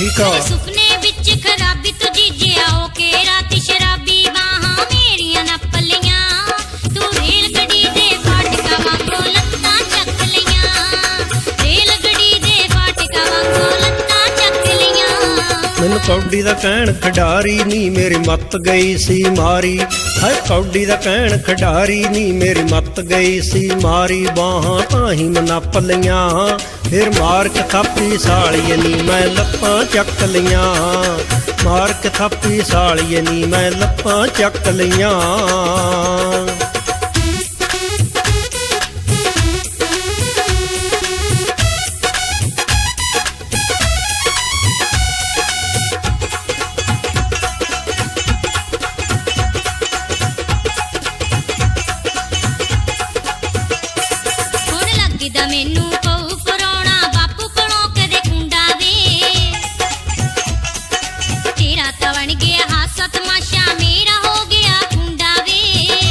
ठीक है सुपने विच खराबी तू जीजिया होके राती शराबी बाहां मेरियां नप लियां तू रेल गड्डी दे फाटका वांगू लत्तां चक लियां रेल गड्डी दे फाटका वांगू लत्तां चक लियां मैनू कौडी दा कहण खिडारी नी मेरी मत गई सी मारी हाय कौडी दा कहण खिडारी नी मेरी मत गई सी मारी बाहां ताही मैं नप लियां फिर मार के थापी सालिए नी मैं लप्पां चक लियां मार के थापी सालिए नी मैं लप्पां चक लियां मैनू पऊ पराउणा बापू कोलों कदे कुंडा वे तेरा तां बन गया हासा तमाशा मेरा हो गया कुंडा वे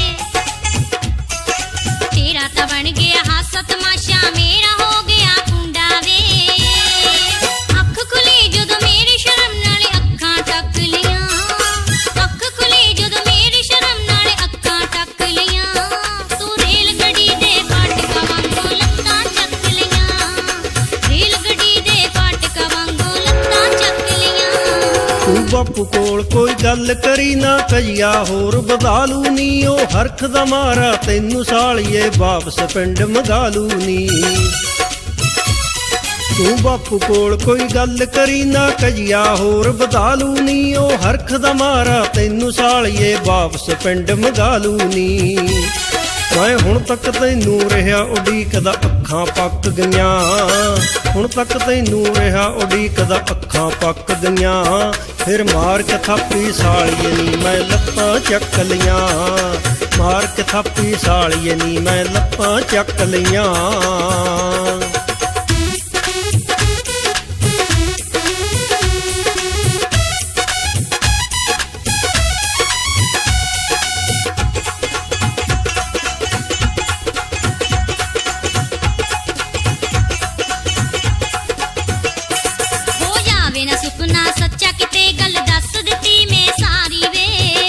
तेरा तां बन गया हासा तमाशा मेरा हो गया कुंडा वे अख खुली जदों मेरी शर्म नाल अखां टक लियां अख खुली जदों मेरी शर्म नाल अखां टक लियां तू रेल गड्डी दे फाटका वांगू बापू कोल कोई गल करी ना कजिया होर बदालू नी ओ हरख दा मारा तैनू सालिए वापस पिंड मगालू नी तू बापू कोल कोई गल करी ना कजिया होर बदालू नी ओ हरख दा मारा तैनू सालिए वापस पिंड मगालू नी मैं हुण तक तैनू रहा उडीकदा अखां पक गईयां हुण तक तैनू रहा उडीकदा अखां पक गईयां फिर मार के थापी सालिए नी मैं लत्तां चक लियां मार के थापी सालिए नी मैं लत्तां चक लियां सुपना सच्चा किते गल दस दिती मैं सारी वे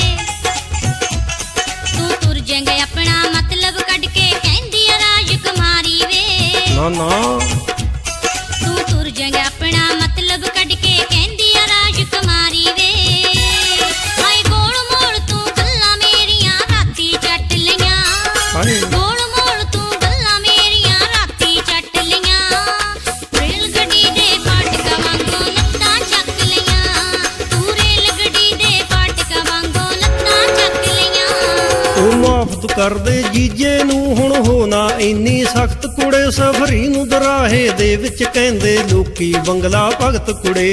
तू तुर जाएगा अपना मतलब कट के कहंदी राजकुमारी वे ना ना तू तुर जाएगा अपना मतलब कट के कहंदी राजकुमारी वे हाय गोल मोड़ तू गल्लां मेरियां राती चट लियां गोल मोड़ तू गल्लां मेरियां राती चट लियां रेल गड्डी दे फाटका वांगू माफ तू कर दे जीजे नू हुण होना इन्नी सख्त कुड़े सफरी नू दराहे दे विच कहंदे लोकी बंगला भगत कुड़े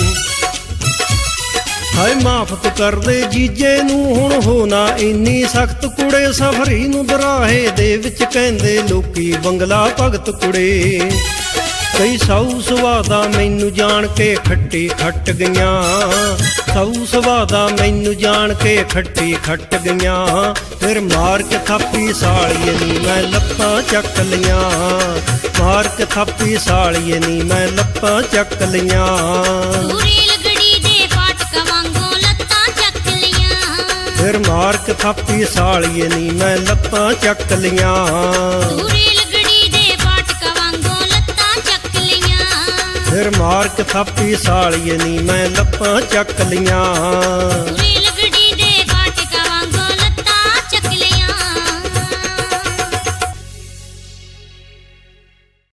हाय माफ तू कर दे जीजे नू हुण होना इन्नी सख्त कुड़े सफरी नू दराहे दे विच कहंदे लोकी बंगला भगत कुड़े कई साऊ सवादा मैनू जान के खट्टी खट गईयां साऊ सवादा मैनू जान के खट्टी खट गईयां फिर मार के थापी सालिए नी मैं लप्पां चक लियां मार के थापी सालिए नी मैं लप्पां चक लियां रेल गड्डी दे फाटका वांगू लत्तां चक लियां फिर मार के थापी सालिए नी मैं लप्पां चक लियां फिर मार के थापी सालिए नी मैं लप्पां चक लियां।